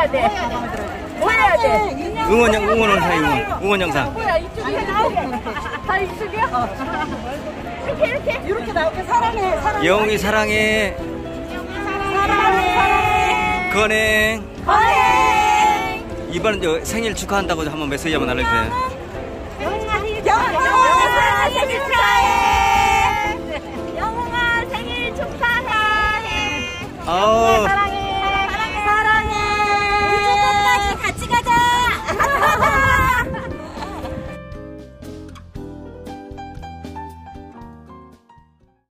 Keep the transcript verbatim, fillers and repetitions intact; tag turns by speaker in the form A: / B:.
A: 해야 돼? 뭐 해야 돼?
B: 응원, 응원 영상, 응원, 응원 영상.
A: 뭐야, 이쪽에 나오게. 다 이쪽이야? 이렇게, 이렇게.
C: 이렇게 나오게. 사랑해, 사랑해.
B: 영웅이 사랑해.
A: 사랑해.
B: 건행.
A: 건행.
B: 이번 저 생일 축하한다고 한번 메시지 한번 날려주세요.
A: 영웅아 생일 축하해. 영웅아 생일 축하해.
B: 아우.